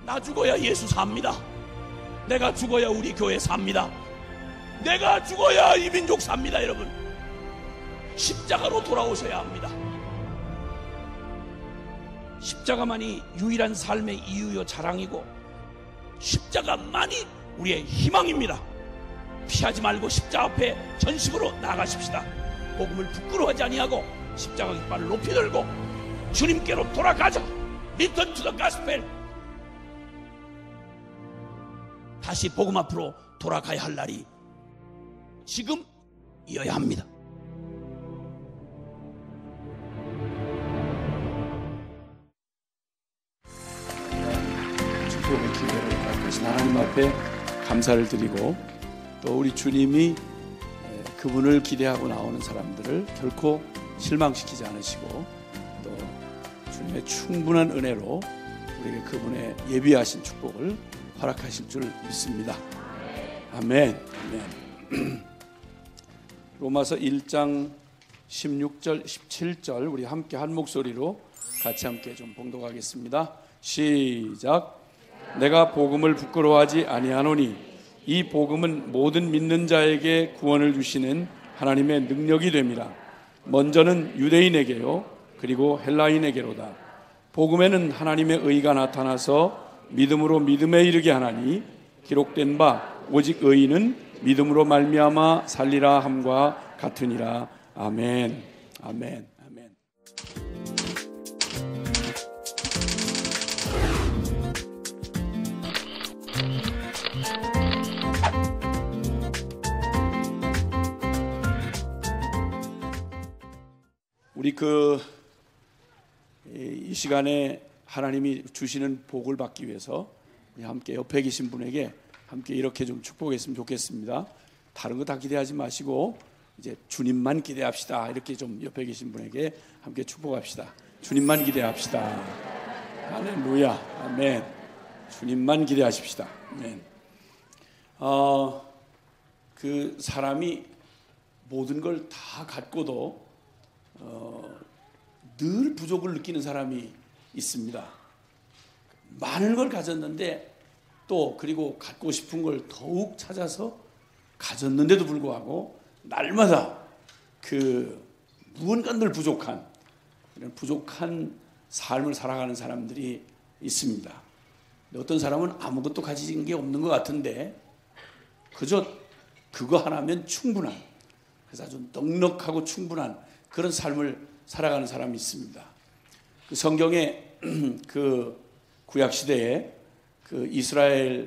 나 죽어야 예수 삽니다. 내가 죽어야 우리 교회 삽니다. 내가 죽어야 이 민족 삽니다. 여러분, 십자가로 돌아오셔야 합니다. 십자가만이 유일한 삶의 이유요 자랑이고, 십자가만이 우리의 희망입니다. 피하지 말고 십자가 앞에 전심으로 나아가십시다. 복음을 부끄러워하지 아니하고 십자가 깃발을 높이 들고 주님께로 돌아가자. Return to the gospel. 다시 복음 앞으로 돌아가야 할 날이 지금이어야 합니다. 축복의 기회를 허락하신 하나님 앞에 감사를 드리고, 또 우리 주님이 그분을 기대하고 나오는 사람들을 결코 실망시키지 않으시고, 또 주님의 충분한 은혜로 우리에게 그분의 예비하신 축복을 허락하실 줄 믿습니다. 아멘. 아멘. 로마서 1장 16절 17절 우리 함께 한 목소리로 같이 함께 좀 봉독하겠습니다. 시작. 내가 복음을 부끄러워하지 아니하노니 이 복음은 모든 믿는 자에게 구원을 주시는 하나님의 능력이 됨이라. 먼저는 유대인에게요 그리고 헬라인에게로다. 복음에는 하나님의 의가 나타나서 믿음으로 믿음에 이르게 하나니 기록된 바 오직 의인은 믿음으로 말미암아 살리라 함과 같으니라. 아멘. 아멘. 아멘. 우리 이 시간에 하나님이 주시는 복을 받기 위해서 함께 옆에 계신 분에게 함께 이렇게 좀 축복했으면 좋겠습니다. 다른 거 다 기대하지 마시고 이제 주님만 기대합시다. 이렇게 좀 옆에 계신 분에게 함께 축복합시다. 주님만 기대합시다. 할렐루야. 아멘. 주님만 기대하십시다. 아멘. 그 사람이 모든 걸 다 갖고도 늘 부족을 느끼는 사람이 있습니다. 많은 걸 가졌는데 또 그리고 갖고 싶은 걸 더욱 찾아서 가졌는데도 불구하고 날마다 그 무언가 늘 부족한, 이런 부족한 삶을 살아가는 사람들이 있습니다. 어떤 사람은 아무것도 가진 게 없는 것 같은데 그저 그거 하나면 충분한, 그래서 아주 넉넉하고 충분한 그런 삶을 살아가는 사람이 있습니다. 그 성경에 그 구약 시대에 그 이스라엘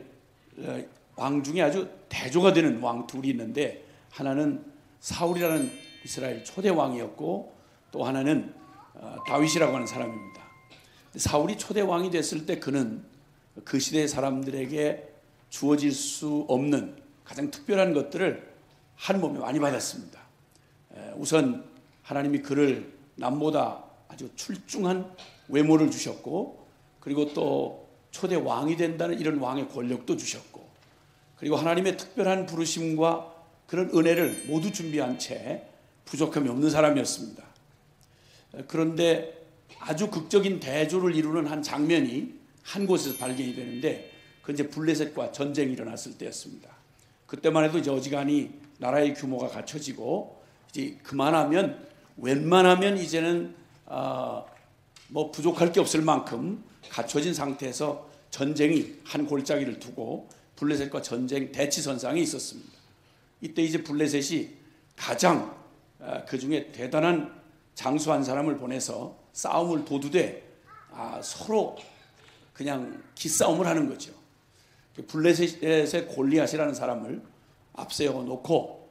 왕 중에 아주 대조가 되는 왕 둘이 있는데, 하나는 사울이라는 이스라엘 초대 왕이었고 또 하나는 다윗이라고 하는 사람입니다. 사울이 초대 왕이 됐을 때 그는 그 시대 사람들에게 주어질 수 없는 가장 특별한 것들을 한 몸에 많이 받았습니다. 우선 하나님이 그를 남보다 아주 출중한 외모를 주셨고, 그리고 또 초대 왕이 된다는 이런 왕의 권력도 주셨고, 그리고 하나님의 특별한 부르심과 그런 은혜를 모두 준비한 채 부족함이 없는 사람이었습니다. 그런데 아주 극적인 대조를 이루는 한 장면이 한 곳에서 발견이 되는데, 그건 이제 블레셋과 전쟁이 일어났을 때였습니다. 그때만 해도 이제 어지간히 나라의 규모가 갖춰지고 이제 그만하면 웬만하면 이제는 뭐 부족할 게 없을 만큼 갖춰진 상태에서 전쟁이 한 골짜기를 두고 블레셋과 전쟁 대치선상에 있었습니다. 이때 이제 블레셋이 가장 그 중에 대단한 장수 한 사람을 보내서 싸움을 도두되 서로 그냥 기싸움을 하는 거죠. 블레셋의 골리앗이라는 사람을 앞세워 놓고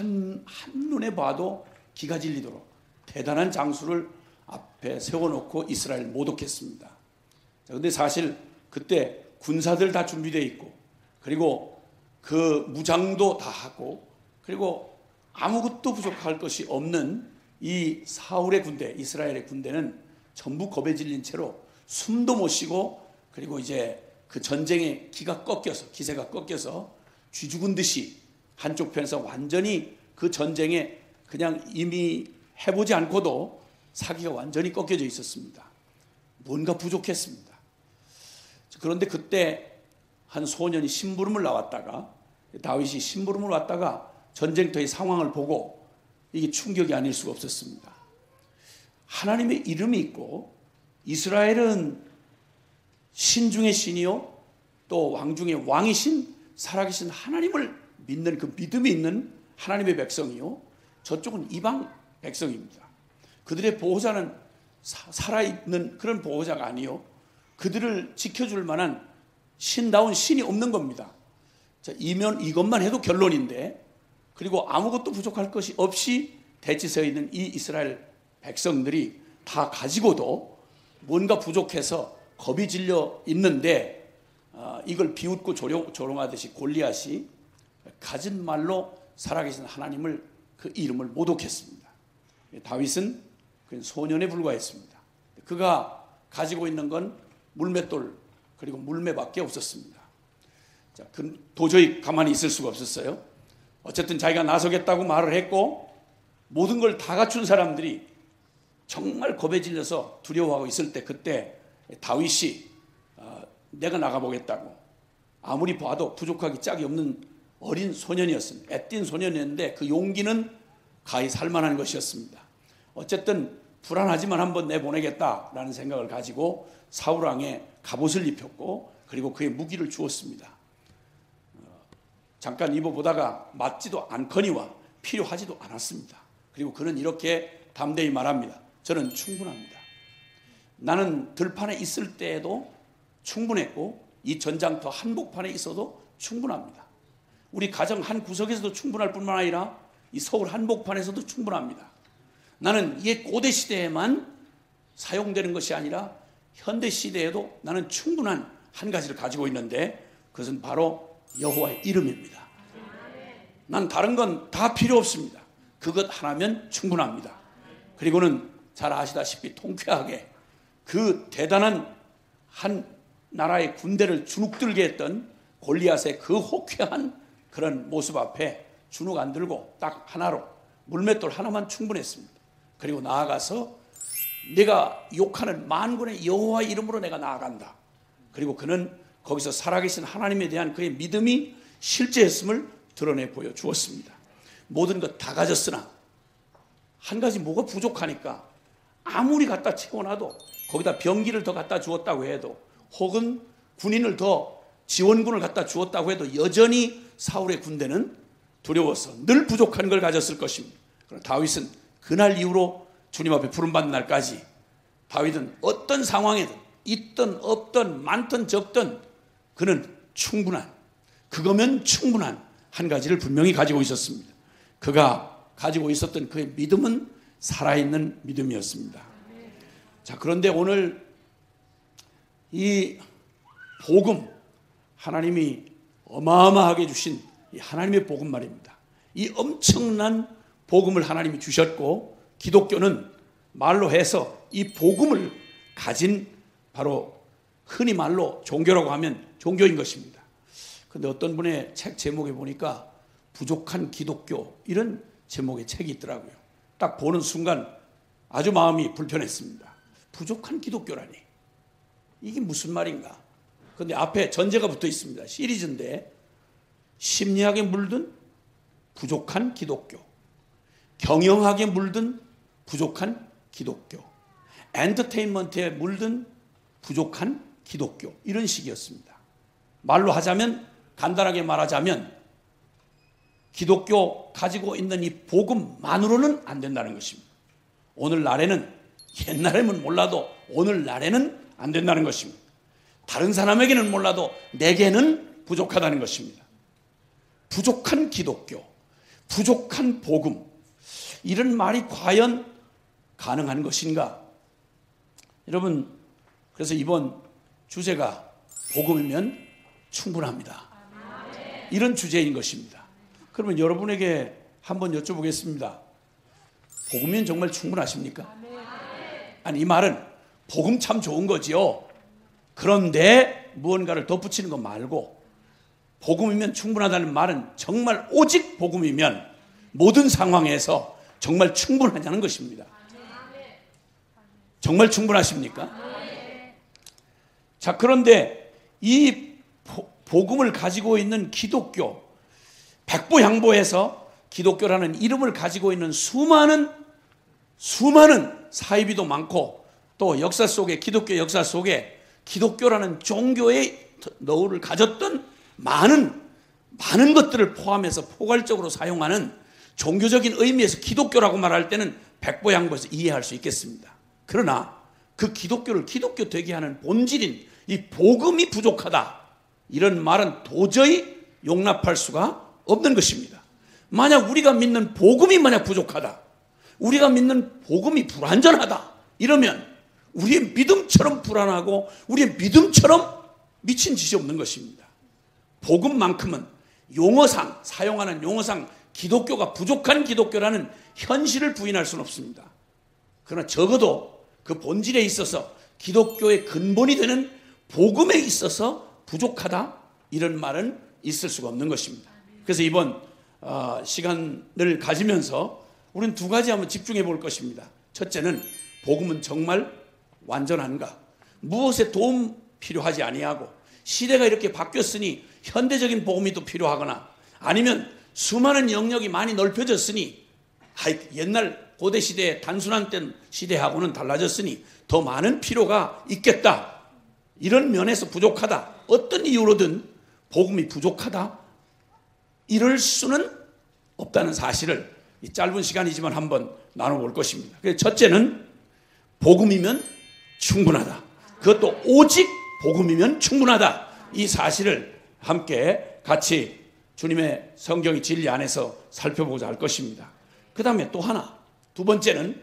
한눈에 봐도 기가 질리도록 대단한 장수를 앞에 세워놓고 이스라엘을 모독했습니다. 그런데 사실 그때 군사들 다 준비되어 있고, 그리고 그 무장도 다 하고, 그리고 아무것도 부족할 것이 없는 이 사울의 군대, 이스라엘의 군대는 전부 겁에 질린 채로 숨도 못 쉬고, 그리고 이제 그 전쟁의 기세가 꺾여서 쥐 죽은 듯이 한쪽 편에서 완전히 그 전쟁에 그냥 이미 해보지 않고도 사기가 완전히 꺾여져 있었습니다. 뭔가 부족했습니다. 그런데 그때 한 소년이 심부름을 나왔다가, 다윗이 심부름을 왔다가 전쟁터의 상황을 보고 이게 충격이 아닐 수가 없었습니다. 하나님의 이름이 있고 이스라엘은 신 중의 신이요 또 왕 중의 왕이신 살아계신 하나님을 믿는 그 믿음이 있는 하나님의 백성이요, 저쪽은 이방 백성입니다. 그들의 보호자는 살아있는 그런 보호자가 아니요, 그들을 지켜줄 만한 신다운 신이 없는 겁니다. 자, 이것만 해도 결론인데, 그리고 아무것도 부족할 것이 없이 대치서에 있는 이 이스라엘 백성들이 다 가지고도 뭔가 부족해서 겁이 질려 있는데, 이걸 비웃고 조롱하듯이 골리앗이 가진 말로 살아계신 하나님을 그 이름을 모독했습니다. 다윗은 그냥 소년에 불과했습니다. 그가 가지고 있는 건 물맷돌 그리고 물매밖에 없었습니다. 자, 도저히 가만히 있을 수가 없었어요. 어쨌든 자기가 나서겠다고 말을 했고, 모든 걸 다 갖춘 사람들이 정말 겁에 질려서 두려워하고 있을 때, 그때 다윗이 내가 나가보겠다고, 아무리 봐도 부족하기 짝이 없는 어린 소년이었습니다. 애띤 소년이었는데 그 용기는 가히 살만한 것이었습니다. 어쨌든 불안하지만 한번 내보내겠다라는 생각을 가지고 사울왕에 갑옷을 입혔고, 그리고 그의 무기를 주었습니다. 잠깐 입어보다가 맞지도 않거니와 필요하지도 않았습니다. 그리고 그는 이렇게 담대히 말합니다. 저는 충분합니다. 나는 들판에 있을 때에도 충분했고 이 전장터 한복판에 있어도 충분합니다. 우리 가정 한 구석에서도 충분할 뿐만 아니라 이 서울 한복판에서도 충분합니다. 나는 이 고대 시대에만 사용되는 것이 아니라 현대 시대에도 나는 충분한 한 가지를 가지고 있는데, 그것은 바로 여호와의 이름입니다. 난 다른 건 다 필요 없습니다. 그것 하나면 충분합니다. 그리고는 잘 아시다시피 통쾌하게 그 대단한 한 나라의 군대를 주눅들게 했던 골리앗의 그 호쾌한 그런 모습 앞에 주눅 안 들고 딱 하나로 물맷돌 하나만 충분했습니다. 그리고 나아가서 내가 욕하는 만군의 여호와의 이름으로 내가 나아간다. 그리고 그는 거기서 살아계신 하나님에 대한 그의 믿음이 실제했음을 드러내 보여주었습니다. 모든 것 다 가졌으나 한 가지 뭐가 부족하니까 아무리 갖다 채워놔도, 거기다 병기를 더 갖다 주었다고 해도, 혹은 군인을 더 지원군을 갖다 주었다고 해도 여전히 사울의 군대는 두려워서 늘 부족한 걸 가졌을 것입니다. 그러나 다윗은 그날 이후로 주님 앞에 부름받는 날까지 다윗은 어떤 상황에든 있든 없든 많든 적든 그는 충분한, 그거면 충분한 한 가지를 분명히 가지고 있었습니다. 그가 가지고 있었던 그의 믿음은 살아있는 믿음이었습니다. 자, 그런데 오늘 이 복음, 하나님이 어마어마하게 주신 이 하나님의 복음 말입니다. 이 엄청난 복음을 하나님이 주셨고, 기독교는 말로 해서 이 복음을 가진 바로 흔히 말로 종교라고 하면 종교인 것입니다. 그런데 어떤 분의 책 제목에 보니까 부족한 기독교, 이런 제목의 책이 있더라고요. 딱 보는 순간 아주 마음이 불편했습니다. 부족한 기독교라니, 이게 무슨 말인가? 그런데 앞에 전제가 붙어 있습니다. 시리즈인데, 심리학에 물든 부족한 기독교, 경영학에 물든 부족한 기독교, 엔터테인먼트에 물든 부족한 기독교, 이런 식이었습니다. 말로 하자면, 간단하게 말하자면 기독교 가지고 있는 이 복음만으로는 안 된다는 것입니다. 오늘날에는, 옛날에는 몰라도 오늘날에는 안 된다는 것입니다. 다른 사람에게는 몰라도 내게는 부족하다는 것입니다. 부족한 기독교, 부족한 복음, 이런 말이 과연 가능한 것인가? 여러분, 그래서 이번 주제가 복음이면 충분합니다, 이런 주제인 것입니다. 그러면 여러분에게 한번 여쭤보겠습니다. 복음이면 정말 충분하십니까? 아니, 이 말은 복음 참 좋은 거지요. 그런데 무언가를 덧붙이는 거 말고, 복음이면 충분하다는 말은 정말 오직 복음이면 모든 상황에서 정말 충분하냐는 것입니다. 정말 충분하십니까? 자, 그런데 이 복음을 가지고 있는 기독교, 백보양보해서 기독교라는 이름을 가지고 있는 수많은 사이비도 많고, 또 역사 속에, 기독교 역사 속에 기독교라는 종교의 너울을 가졌던 많은 것들을 포함해서 포괄적으로 사용하는 종교적인 의미에서 기독교라고 말할 때는 백보양보해서 이해할 수 있겠습니다. 그러나 그 기독교를 기독교 되게 하는 본질인 이 복음이 부족하다, 이런 말은 도저히 용납할 수가 없는 것입니다. 만약 우리가 믿는 복음이 만약 부족하다, 우리가 믿는 복음이 불완전하다, 이러면 우리의 믿음처럼 불안하고 우리의 믿음처럼 미친 짓이 없는 것입니다. 복음만큼은 용어상, 사용하는 용어상 기독교가 부족한 기독교라는 현실을 부인할 수는 없습니다. 그러나 적어도 그 본질에 있어서, 기독교의 근본이 되는 복음에 있어서 부족하다, 이런 말은 있을 수가 없는 것입니다. 그래서 이번 시간을 가지면서 우리는 두 가지 한번 집중해 볼 것입니다. 첫째는 복음은 정말 완전한가? 무엇에 도움 필요하지 아니하고, 시대가 이렇게 바뀌었으니 현대적인 복음이 또 필요하거나, 아니면 수많은 영역이 많이 넓혀졌으니 옛날 고대 시대의 단순한 땐 시대하고는 달라졌으니 더 많은 필요가 있겠다, 이런 면에서 부족하다, 어떤 이유로든 복음이 부족하다, 이럴 수는 없다는 사실을 이 짧은 시간이지만 한번 나눠볼 것입니다. 그래서 첫째는 복음이면 충분하다, 그것도 오직 복음이면 충분하다, 이 사실을 함께 같이 주님의 성경의 진리 안에서 살펴보고자 할 것입니다. 그 다음에 또 하나, 두 번째는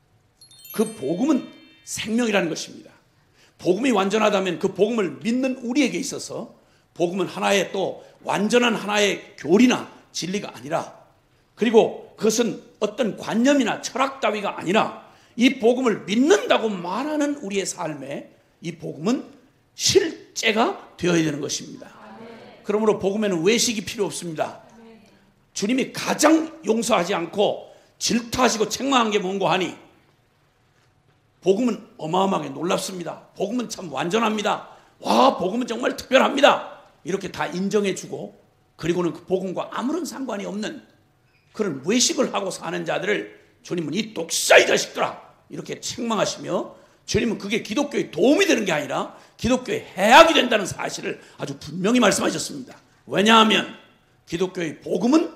그 복음은 생명이라는 것입니다. 복음이 완전하다면 그 복음을 믿는 우리에게 있어서 복음은 하나의 또 완전한 하나의 교리나 진리가 아니라, 그리고 그것은 어떤 관념이나 철학 따위가 아니라 이 복음을 믿는다고 말하는 우리의 삶에 이 복음은 실제가 되어야 되는 것입니다. 그러므로 복음에는 외식이 필요 없습니다. 주님이 가장 용서하지 않고 질투하시고 책망한 게 뭔고 하니, 복음은 어마어마하게 놀랍습니다. 복음은 참 완전합니다. 와, 복음은 정말 특별합니다. 이렇게 다 인정해주고, 그리고는 그 복음과 아무런 상관이 없는 그런 외식을 하고 사는 자들을 주님은 이 독사의 자식들아, 이렇게 책망하시며, 주님은 그게 기독교에 도움이 되는 게 아니라 기독교에 해악이 된다는 사실을 아주 분명히 말씀하셨습니다. 왜냐하면 기독교의 복음은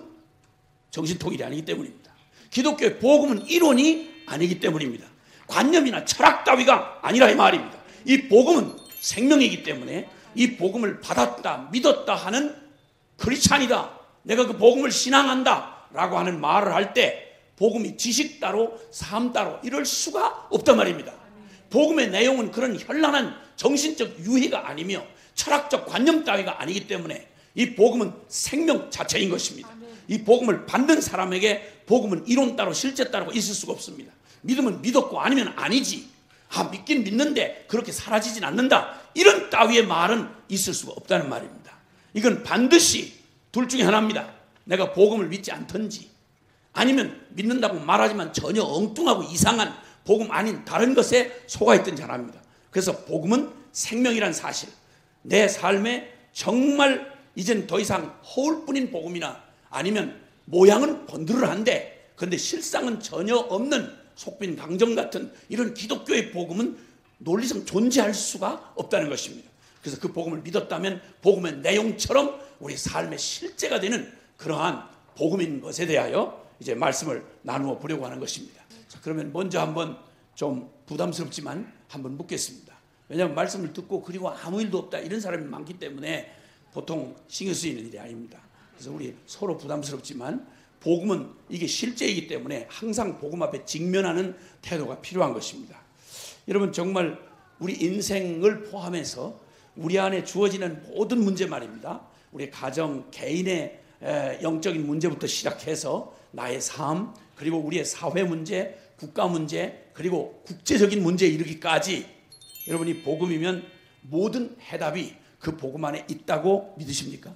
정신통일이 아니기 때문입니다. 기독교의 복음은 이론이 아니기 때문입니다. 관념이나 철학 따위가 아니라 이 말입니다. 이 복음은 생명이기 때문에 이 복음을 받았다, 믿었다 하는 크리스찬이다, 내가 그 복음을 신앙한다 라고 하는 말을 할 때 복음이 지식 따로 삶 따로 이럴 수가 없단 말입니다. 복음의 내용은 그런 현란한 정신적 유희가 아니며 철학적 관념 따위가 아니기 때문에 이 복음은 생명 자체인 것입니다. 이 복음을 받는 사람에게 복음은 이론 따로 실제 따로 있을 수가 없습니다. 믿으면 믿었고 아니면 아니지, 믿긴 믿는데 그렇게 사라지진 않는다, 이런 따위의 말은 있을 수가 없다는 말입니다. 이건 반드시 둘 중에 하나입니다. 내가 복음을 믿지 않든지, 아니면 믿는다고 말하지만 전혀 엉뚱하고 이상한 복음 아닌 다른 것에 속아 있던 자랍니다. 그래서 복음은 생명이란 사실, 내 삶에 정말 이젠 더 이상 허울뿐인 복음이나 아니면 모양은 번드르한데 그런데 실상은 전혀 없는 속빈 강정 같은 이런 기독교의 복음은 논리상 존재할 수가 없다는 것입니다. 그래서 그 복음을 믿었다면 복음의 내용처럼 우리 삶의 실제가 되는 그러한 복음인 것에 대하여 이제 말씀을 나누어 보려고 하는 것입니다. 자, 그러면 먼저 한번 좀 부담스럽지만 한번 묻겠습니다. 왜냐하면 말씀을 듣고 그리고 아무 일도 없다 이런 사람이 많기 때문에 보통 신경 쓰이는 일이 아닙니다. 그래서 우리 서로 부담스럽지만 복음은 이게 실제이기 때문에 항상 복음 앞에 직면하는 태도가 필요한 것입니다. 여러분, 정말 우리 인생을 포함해서 우리 안에 주어지는 모든 문제 말입니다. 우리 가정, 개인의 영적인 문제부터 시작해서 나의 삶, 그리고 우리의 사회 문제, 국가 문제, 그리고 국제적인 문제에 이르기까지 여러분이 복음이면 모든 해답이 그 복음 안에 있다고 믿으십니까?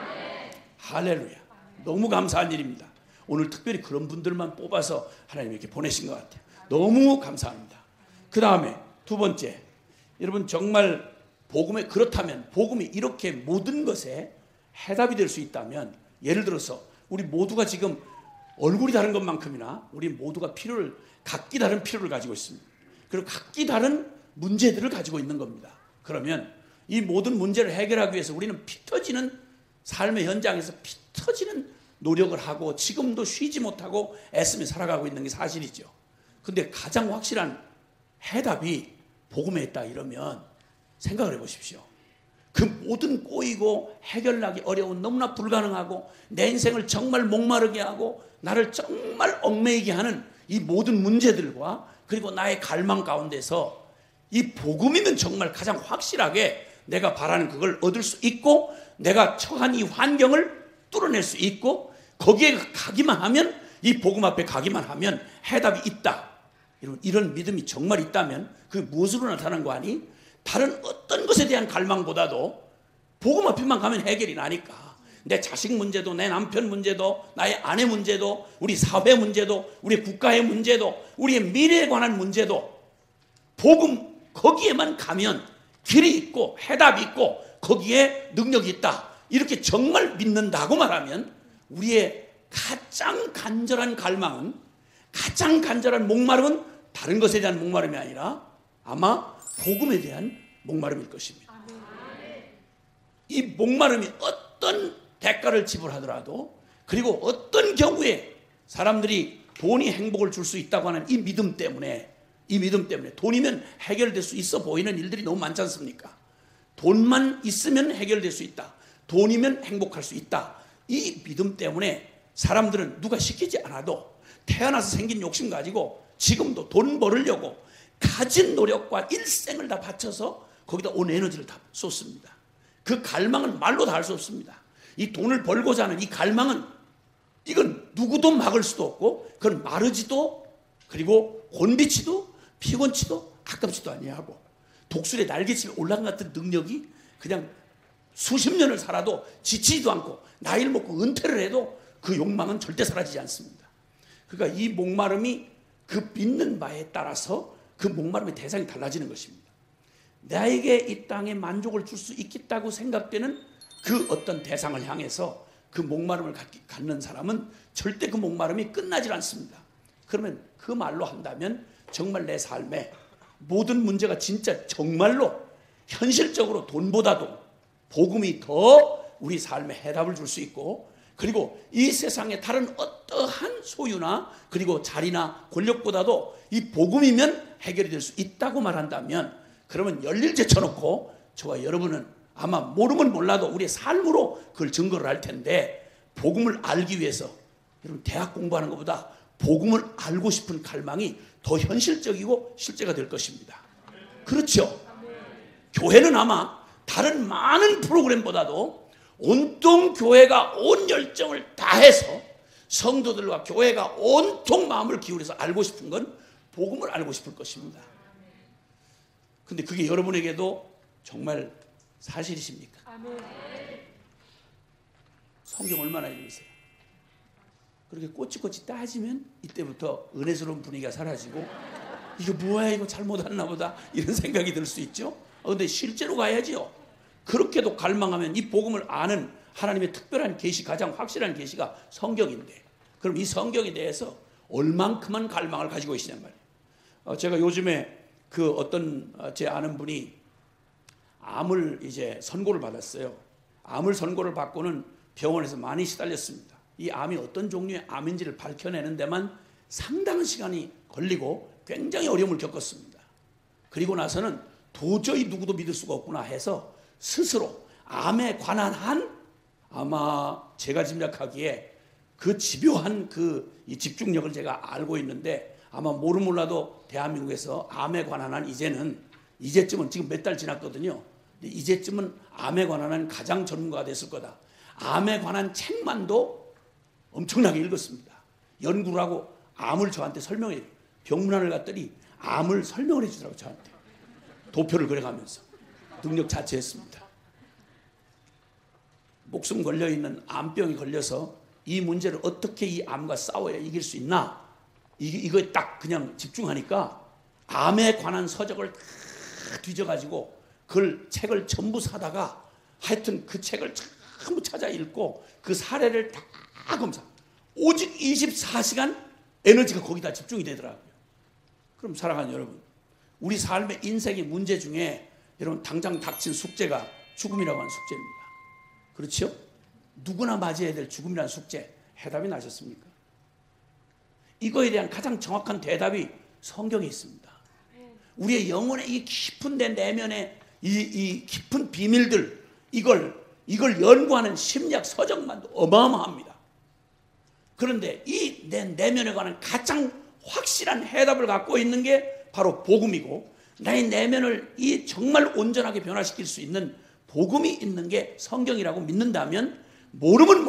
할렐루야. 너무 감사한 일입니다. 오늘 특별히 그런 분들만 뽑아서 하나님 이렇게 보내신 것 같아요. 너무 감사합니다. 그 다음에 두 번째, 여러분 정말 그렇다면 복음이 이렇게 모든 것에 해답이 될 수 있다면, 예를 들어서 우리 모두가 지금 얼굴이 다른 것만큼이나 우리 모두가 각기 다른 필요를 가지고 있습니다. 그리고 각기 다른 문제들을 가지고 있는 겁니다. 그러면 이 모든 문제를 해결하기 위해서 우리는 피 터지는 삶의 현장에서 피 터지는 노력을 하고 지금도 쉬지 못하고 애쓰며 살아가고 있는 게 사실이죠. 근데 가장 확실한 해답이 복음에 있다 이러면 생각을 해보십시오. 그 모든 꼬이고 해결하기 어려운, 너무나 불가능하고 내 인생을 정말 목마르게 하고 나를 정말 얽매이게 하는 이 모든 문제들과 그리고 나의 갈망 가운데서 이 복음이면 정말 가장 확실하게 내가 바라는 그걸 얻을 수 있고 내가 처한 이 환경을 뚫어낼 수 있고 거기에 가기만 하면, 이 복음 앞에 가기만 하면 해답이 있다. 이런 믿음이 정말 있다면 그게 무엇으로 나타난 거 아니? 다른 어떤 것에 대한 갈망보다도 복음 앞에만 가면 해결이 나니까. 내 자식 문제도, 내 남편 문제도, 나의 아내 문제도, 우리 사회 문제도, 우리 국가의 문제도, 우리의 미래에 관한 문제도 복음 거기에만 가면 길이 있고 해답이 있고 거기에 능력이 있다. 이렇게 정말 믿는다고 말하면 우리의 가장 간절한 갈망은, 가장 간절한 목마름은 다른 것에 대한 목마름이 아니라 아마 복음에 대한 목마름일 것입니다. 이 목마름이 어떤 대가를 지불하더라도, 그리고 어떤 경우에 사람들이 돈이 행복을 줄 수 있다고 하는 이 믿음 때문에 돈이면 해결될 수 있어 보이는 일들이 너무 많지 않습니까? 돈만 있으면 해결될 수 있다. 돈이면 행복할 수 있다. 이 믿음 때문에 사람들은 누가 시키지 않아도 태어나서 생긴 욕심 가지고 지금도 돈 벌으려고 가진 노력과 일생을 다 바쳐서 거기다 온 에너지를 다 쏟습니다. 그 갈망은 말로 다 할 수 없습니다. 이 돈을 벌고자 하는 이 갈망은, 이건 누구도 막을 수도 없고 그건 마르지도, 그리고 곤비치도 피곤치도 아깝지도 아니하고, 독수리의 날개치에 올라간 같은 능력이 그냥 수십 년을 살아도 지치지도 않고 나이를 먹고 은퇴를 해도 그 욕망은 절대 사라지지 않습니다. 그러니까 이 목마름이 그 믿는 바에 따라서 그 목마름의 대상이 달라지는 것입니다. 나에게 이 땅에 만족을 줄 수 있겠다고 생각되는 그 어떤 대상을 향해서 그 목마름을 갖는 사람은 절대 그 목마름이 끝나질 않습니다. 그러면 그 말로 한다면 정말 내 삶에 모든 문제가 진짜 정말로 현실적으로 돈보다도 복음이 더 우리 삶에 해답을 줄 수 있고, 그리고 이 세상의 다른 어떠한 소유나 그리고 자리나 권력보다도 이 복음이면 해결이 될 수 있다고 말한다면, 그러면 열일 제쳐놓고 저와 여러분은 아마 모르면 몰라도 우리의 삶으로 그걸 증거를 할 텐데, 복음을 알기 위해서 여러분 대학 공부하는 것보다 복음을 알고 싶은 갈망이 더 현실적이고 실제가 될 것입니다. 그렇죠? 교회는 아마 다른 많은 프로그램보다도 온통 교회가 온 열정을 다해서 성도들과 교회가 온통 마음을 기울여서 알고 싶은 건 복음을 알고 싶을 것입니다. 근데 그게 여러분에게도 정말 사실이십니까? 성경 얼마나 읽으세요? 그렇게 꼬치꼬치 따지면 이때부터 은혜스러운 분위기가 사라지고 이거 뭐야, 이거 잘못했나 보다 이런 생각이 들 수 있죠. 근데 실제로 가야지요. 그렇게도 갈망하면 이 복음을 아는 하나님의 특별한 계시, 가장 확실한 계시가 성경인데, 그럼 이 성경에 대해서 얼만큼만 갈망을 가지고 계시냔 말이에요. 제가 요즘에 그 어떤 제 아는 분이 암을 이제 선고를 받았어요. 암을 선고를 받고는 병원에서 많이 시달렸습니다. 이 암이 어떤 종류의 암인지를 밝혀내는 데만 상당한 시간이 걸리고 굉장히 어려움을 겪었습니다. 그리고 나서는 도저히 누구도 믿을 수가 없구나 해서 스스로 암에 관한 한, 아마 제가 짐작하기에 그 집요한 이 집중력을 제가 알고 있는데, 아마 모르 몰라도 대한민국에서 암에 관한 한 이제쯤은 지금 몇 달 지났거든요. 이제쯤은 암에 관한 한 가장 전문가가 됐을 거다. 암에 관한 책만도 엄청나게 읽었습니다. 연구를 하고 암을 저한테 설명해요. 병문안을 갔더니 암을 설명을 해주더라고요. 저한테 도표를 그려가면서 능력 자체했습니다. 목숨 걸려있는 암병이 걸려서 이 문제를 어떻게 이 암과 싸워야 이길 수 있나, 이거에 딱 그냥 집중하니까 암에 관한 서적을 다 뒤져가지고 그걸 책을 전부 사다가 하여튼 그 책을 전부 찾아 읽고 그 사례를 다 검사. 오직 24시간 에너지가 거기다 집중이 되더라고요. 그럼 사랑하는 여러분, 우리 삶의 인생의 문제 중에 여러분 당장 닥친 숙제가 죽음이라고 하는 숙제입니다. 그렇죠? 누구나 맞이해야 될 죽음이라는 숙제, 해답이 나셨습니까? 이거에 대한 가장 정확한 대답이 성경에 있습니다. 우리의 영혼의 이 깊은 데 내면의 이 깊은 비밀들, 이걸 연구하는 심리학 서적만도 어마어마합니다. 그런데 이 내 내면에 관한 가장 확실한 해답을 갖고 있는 게 바로 복음이고, 나의 내면을 이 정말 온전하게 변화시킬 수 있는 복음이 있는 게 성경이라고 믿는다면, 모르면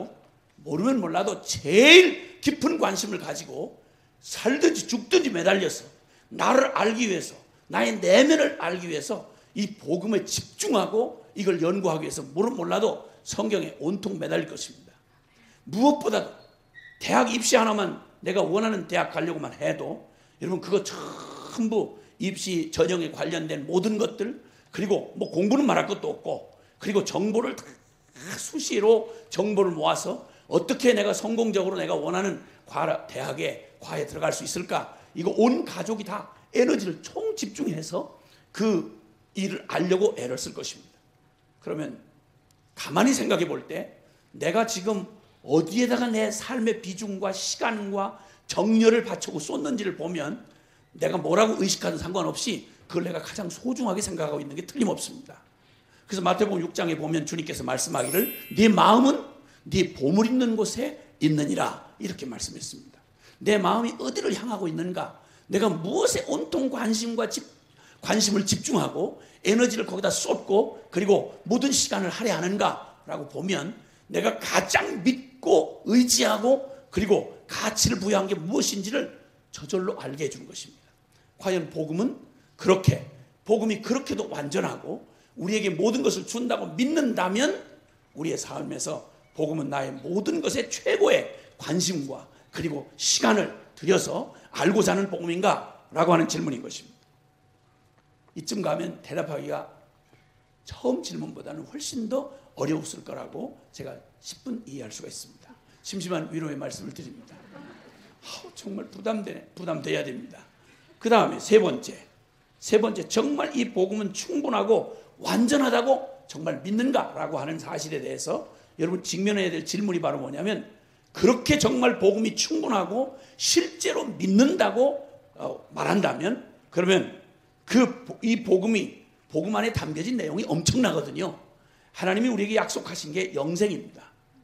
몰라도 제일 깊은 관심을 가지고 살든지 죽든지 매달려서 나를 알기 위해서, 나의 내면을 알기 위해서 이 복음에 집중하고 이걸 연구하기 위해서 모르면 몰라도 성경에 온통 매달릴 것입니다. 무엇보다도 대학 입시 하나만 내가 원하는 대학 가려고만 해도 여러분 그거 전부 입시 전형에 관련된 모든 것들, 그리고 뭐 공부는 말할 것도 없고, 그리고 정보를 다 수시로 정보를 모아서 어떻게 내가 성공적으로 내가 원하는 대학에 과에 들어갈 수 있을까, 이거 온 가족이 다 에너지를 총 집중해서 그 일을 알려고 애를 쓸 것입니다. 그러면 가만히 생각해 볼 때 내가 지금 어디에다가 내 삶의 비중과 시간과 정열을 바치고 쏟는지를 보면 내가 뭐라고 의식하든 상관없이 그걸 내가 가장 소중하게 생각하고 있는 게 틀림없습니다. 그래서 마태복음 6장에 보면 주님께서 말씀하기를 네 마음은 네 보물 있는 곳에 있느니라, 이렇게 말씀했습니다. 내 마음이 어디를 향하고 있는가, 내가 무엇에 온통 관심을 집중하고 에너지를 거기다 쏟고 그리고 모든 시간을 할애하는가라고 보면 내가 가장 믿고 의지하고 그리고 가치를 부여한 게 무엇인지를 저절로 알게 해주는 것입니다. 과연 복음이 그렇게도 완전하고 우리에게 모든 것을 준다고 믿는다면 우리의 삶에서 복음은 나의 모든 것에 최고의 관심과 그리고 시간을 들여서 알고자 하는 복음인가? 라고 하는 질문인 것입니다. 이쯤 가면 대답하기가 처음 질문보다는 훨씬 더 어려웠을 거라고 제가 10분 이해할 수가 있습니다. 심심한 위로의 말씀을 드립니다. 정말 부담돼야 됩니다. 그 다음에 세 번째, 정말 이 복음은 충분하고 완전하다고 정말 믿는가라고 하는 사실에 대해서 여러분 직면해야 될 질문이 바로 뭐냐면, 그렇게 정말 복음이 충분하고 실제로 믿는다고 말한다면, 그러면 이 복음 안에 담겨진 내용이 엄청나거든요. 하나님이 우리에게 약속하신 게 영생입니다.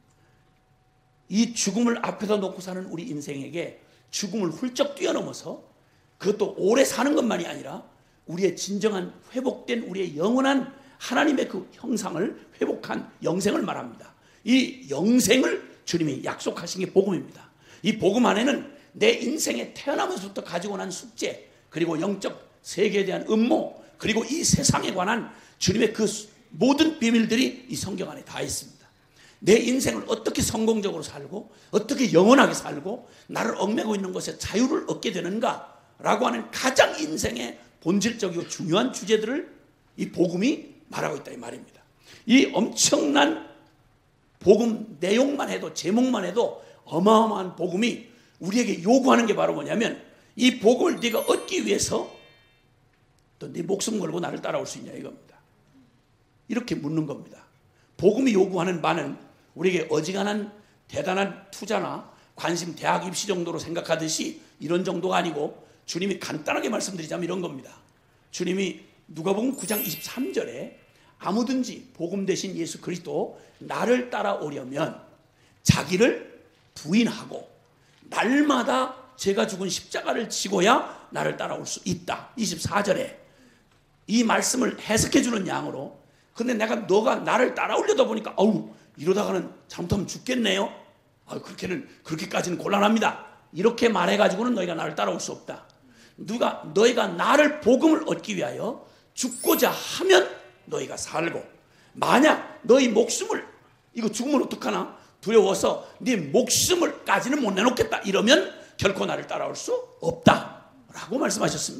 이 죽음을 앞에다 놓고 사는 우리 인생에게 죽음을 훌쩍 뛰어넘어서 그것도 오래 사는 것만이 아니라 우리의 진정한 회복된 우리의 영원한 하나님의 그 형상을 회복한 영생을 말합니다. 이 영생을 주님이 약속하신 게 복음입니다. 이 복음 안에는 내 인생에 태어나면서부터 가지고 난 숙제, 그리고 영적 세계에 대한 음모, 그리고 이 세상에 관한 주님의 그 모든 비밀들이 이 성경 안에 다 있습니다. 내 인생을 어떻게 성공적으로 살고 어떻게 영원하게 살고 나를 얽매고 있는 것에 자유를 얻게 되는가라고 하는 가장 인생의 본질적이고 중요한 주제들을 이 복음이 말하고 있다 이 말입니다. 이 엄청난 복음 내용만 해도, 제목만 해도 어마어마한 복음이 우리에게 요구하는 게 바로 뭐냐면, 이 복음을 네가 얻기 위해서 또 네 목숨 걸고 나를 따라올 수 있냐 이겁니다. 이렇게 묻는 겁니다. 복음이 요구하는 바는 우리에게 어지간한 대단한 투자나 관심, 대학 입시 정도로 생각하듯이 이런 정도가 아니고, 주님이 간단하게 말씀드리자면 이런 겁니다. 주님이 누가복음 9장 23절에 아무든지 복음 대신 예수 그리스도 나를 따라오려면 자기를 부인하고 날마다 제가 죽은 십자가를 지고야 나를 따라올 수 있다. 24절에 이 말씀을 해석해 주는 양으로, 근데 너가 나를 따라오려다 보니까 이러다가는 잘못하면 죽겠네요. 그렇게까지는 곤란합니다. 이렇게 말해가지고는 너희가 나를 따라올 수 없다. 너희가 나를 복음을 얻기 위하여 죽고자 하면 너희가 살고, 만약 너희 목숨을, 이거 죽으면 어떡하나 두려워서 네 목숨을까지는 못 내놓겠다 이러면 결코 나를 따라올 수 없다 라고 말씀하셨습니다.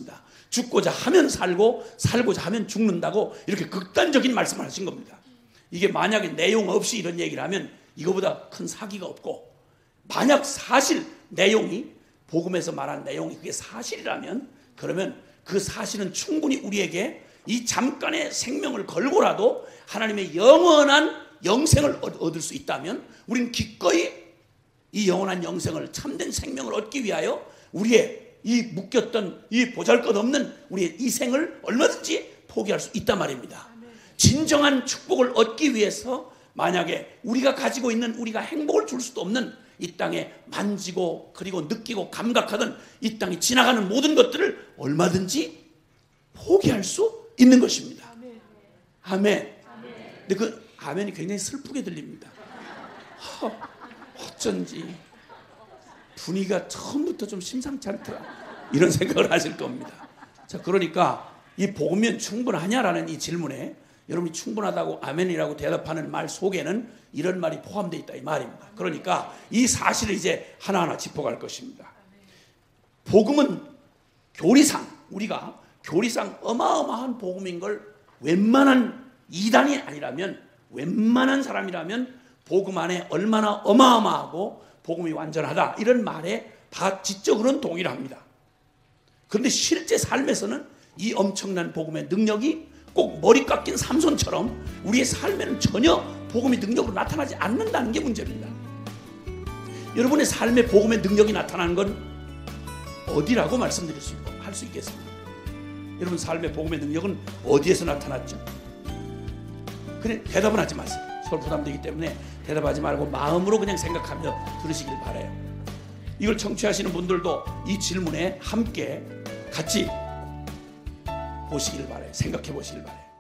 죽고자 하면 살고 살고자 하면 죽는다고 이렇게 극단적인 말씀을 하신 겁니다. 이게 만약에 내용 없이 이런 얘기를 하면 이거보다 큰 사기가 없고, 만약 사실 내용이 복음에서 말한 내용이 그게 사실이라면, 그러면 그 사실은 충분히 우리에게 이 잠깐의 생명을 걸고라도 하나님의 영원한 영생을 얻을 수 있다면, 우리는 기꺼이 이 영원한 영생을, 참된 생명을 얻기 위하여 우리의 이 묶였던 이 보잘것없는 우리의 이 생을 얼마든지 포기할 수 있단 말입니다. 진정한 축복을 얻기 위해서 만약에 우리가 가지고 있는, 우리가 행복을 줄 수도 없는 이 땅에 만지고 그리고 느끼고 감각하던 이 땅에 지나가는 모든 것들을 얼마든지 포기할 수 있는 것입니다. 아멘. 근데 그 아멘이 굉장히 슬프게 들립니다. 어쩐지 분위기가 처음부터 좀 심상치 않더라, 이런 생각을 하실 겁니다. 자, 그러니까 이 복음이면 충분하냐라는 이 질문에 여러분이 충분하다고 아멘이라고 대답하는 말 속에는 이런 말이 포함되어 있다, 이 말입니다. 그러니까 이 사실을 이제 하나하나 짚어갈 것입니다. 복음은 교리상, 우리가 교리상 어마어마한 복음인 걸 웬만한 이단이 아니라면, 웬만한 사람이라면 복음 안에 얼마나 어마어마하고 복음이 완전하다, 이런 말에 다 지적으로는 동의를 합니다. 그런데 실제 삶에서는 이 엄청난 복음의 능력이 꼭 머리 깎인 삼손처럼 우리의 삶에는 전혀 복음의 능력으로 나타나지 않는다는 게 문제입니다. 여러분의 삶에 복음의 능력이 나타나는 건 어디라고 말씀드릴 수 있고 할 수 있겠습니까? 여러분 삶의 복음의 능력은 어디에서 나타났죠? 그래, 대답은 하지 마세요. 서로 부담되기 때문에 대답하지 말고 마음으로 그냥 생각하며 들으시길 바라요. 이걸 청취하시는 분들도 이 질문에 함께 같이 보시길 바라요. 생각해 보시길 바라요.